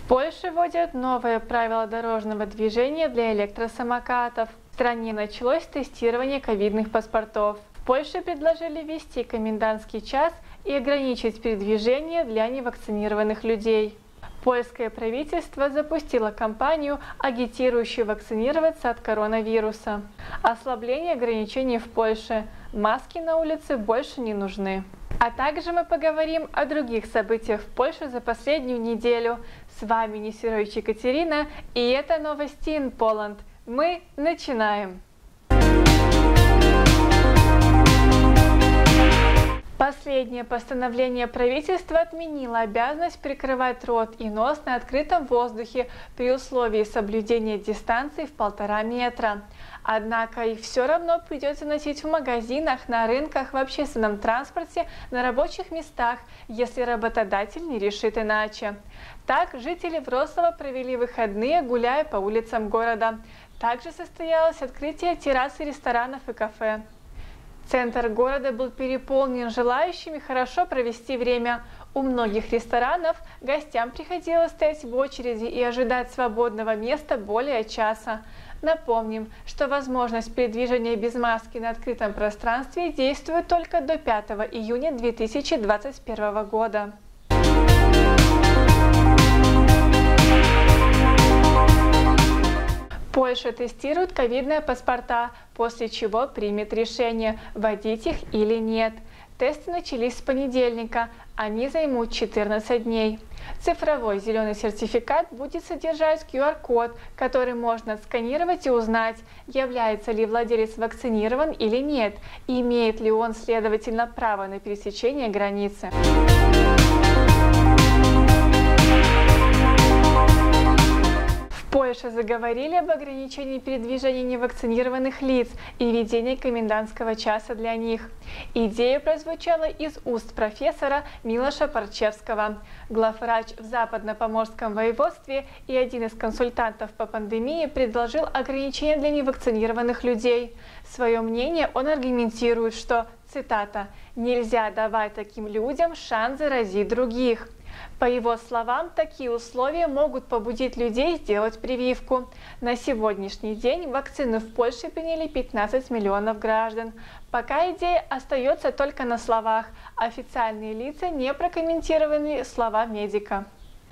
Польше вводят новые правила дорожного движения для электросамокатов. В стране началось тестирование ковидных паспортов. В Польше предложили ввести комендантский час и ограничить передвижение для невакцинированных людей. Польское правительство запустило кампанию, агитирующую вакцинироваться от коронавируса. Ослабление ограничений в Польше. Маски на улице больше не нужны. А также мы поговорим о других событиях в Польше за последнюю неделю. С вами Нестерович Екатерина, и это новости in Poland. Мы начинаем! Последнее постановление правительства отменило обязанность прикрывать рот и нос на открытом воздухе при условии соблюдения дистанции в 1,5 метра. Однако их все равно придется носить в магазинах, на рынках, в общественном транспорте, на рабочих местах, если работодатель не решит иначе. Так, жители Вроцлава провели выходные, гуляя по улицам города. Также состоялось открытие террас ресторанов и кафе. Центр города был переполнен желающими хорошо провести время. У многих ресторанов гостям приходилось стоять в очереди и ожидать свободного места более часа. Напомним, что возможность передвижения без маски на открытом пространстве действует только до 5 июня 2021 года. Польша тестирует ковидные паспорта, после чего примет решение, вводить их или нет. Тесты начались с понедельника, они займут 14 дней. Цифровой зеленый сертификат будет содержать QR-код, который можно отсканировать и узнать, является ли владелец вакцинирован или нет, и имеет ли он, следовательно, право на пересечение границы. В Польше заговорили об ограничении передвижения невакцинированных лиц и введении комендантского часа для них. Идея прозвучала из уст профессора Милоша Парчевского. Главврач в Западно-Поморском воеводстве и один из консультантов по пандемии предложил ограничения для невакцинированных людей. Свое мнение он аргументирует, что, цитата, «нельзя давать таким людям шанс заразить других». По его словам, такие условия могут побудить людей сделать прививку. На сегодняшний день вакцину в Польше приняли 15 миллионов граждан. Пока идея остается только на словах. Официальные лица не прокомментировали слова медика.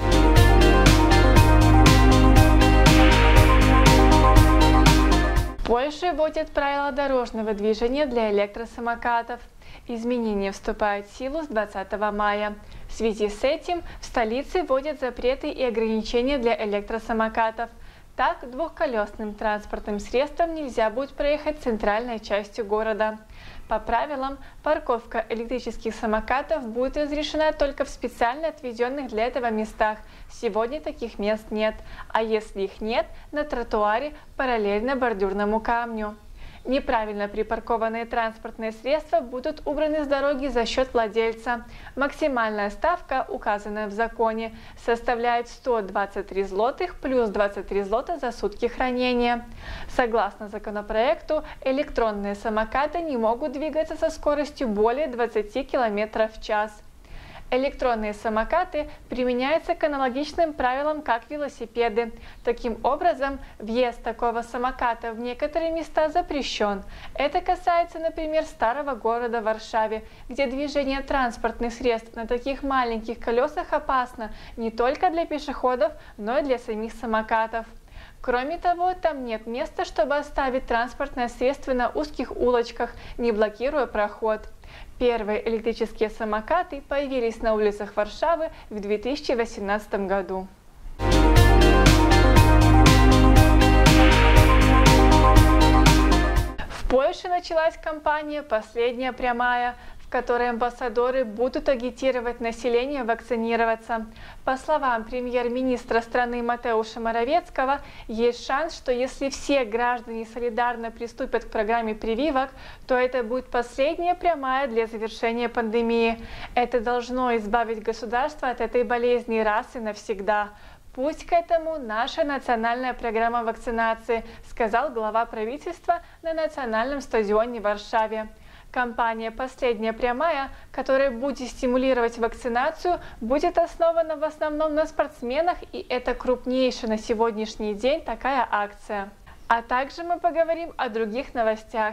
Польша вводит правила дорожного движения для электросамокатов. Изменения вступают в силу с 20 мая. В связи с этим в столице вводят запреты и ограничения для электросамокатов. Так, двухколесным транспортным средством нельзя будет проехать центральной частью города. По правилам, парковка электрических самокатов будет разрешена только в специально отведенных для этого местах. Сегодня таких мест нет, а если их нет, на тротуаре параллельно бордюрному камню. Неправильно припаркованные транспортные средства будут убраны с дороги за счет владельца. Максимальная ставка, указанная в законе, составляет 123 злотых плюс 23 злота за сутки хранения. Согласно законопроекту, электронные самокаты не могут двигаться со скоростью более 20 км в час. Электронные самокаты применяются к аналогичным правилам, как велосипеды. Таким образом, въезд такого самоката в некоторые места запрещен. Это касается, например, старого города Варшавы, где движение транспортных средств на таких маленьких колесах опасно не только для пешеходов, но и для самих самокатов. Кроме того, там нет места, чтобы оставить транспортное средство на узких улочках, не блокируя проход. Первые электрические самокаты появились на улицах Варшавы в 2018 году. В Польше началась кампания «Последняя прямая», в которой амбассадоры будут агитировать население вакцинироваться. По словам премьер-министра страны Матеуша Моровецкого, есть шанс, что если все граждане солидарно приступят к программе прививок, то это будет последняя прямая для завершения пандемии. Это должно избавить государство от этой болезни раз и навсегда. Путь к этому – наша национальная программа вакцинации, сказал глава правительства на национальном стадионе в Варшаве. Компания «Последняя прямая», которая будет стимулировать вакцинацию, будет основана в основном на спортсменах, и это крупнейшая на сегодняшний день такая акция. А также мы поговорим о других новостях.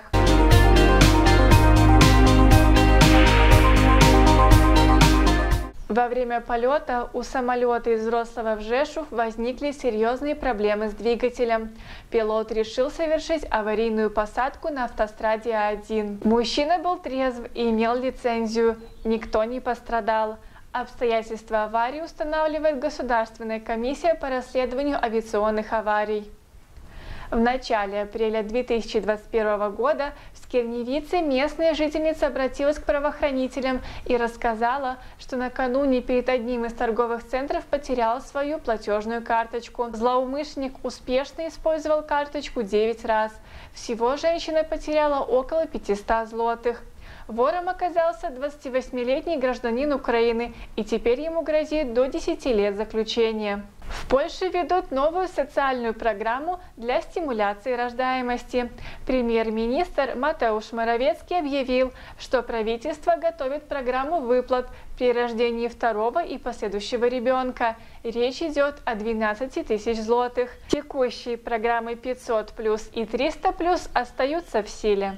Во время полета у самолета из Рослава в Жешув возникли серьезные проблемы с двигателем. Пилот решил совершить аварийную посадку на автостраде А1. Мужчина был трезв и имел лицензию. Никто не пострадал. Обстоятельства аварии устанавливает Государственная комиссия по расследованию авиационных аварий. В начале апреля 2021 года в Скирневице местная жительница обратилась к правоохранителям и рассказала, что накануне перед одним из торговых центров потеряла свою платежную карточку. Злоумышленник успешно использовал карточку 9 раз. Всего женщина потеряла около 500 злотых. Вором оказался 28-летний гражданин Украины, и теперь ему грозит до 10 лет заключения. В Польше ведут новую социальную программу для стимуляции рождаемости. Премьер-министр Матеуш Моровецкий объявил, что правительство готовит программу выплат при рождении второго и последующего ребенка. Речь идет о 12 тысяч злотых. Текущие программы 500+ и 300+ остаются в силе.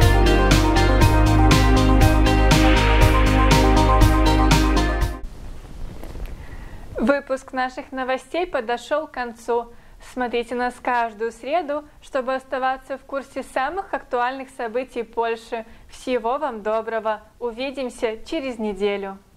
Выпуск наших новостей подошел к концу. Смотрите нас каждую среду, чтобы оставаться в курсе самых актуальных событий Польши. Всего вам доброго. Увидимся через неделю.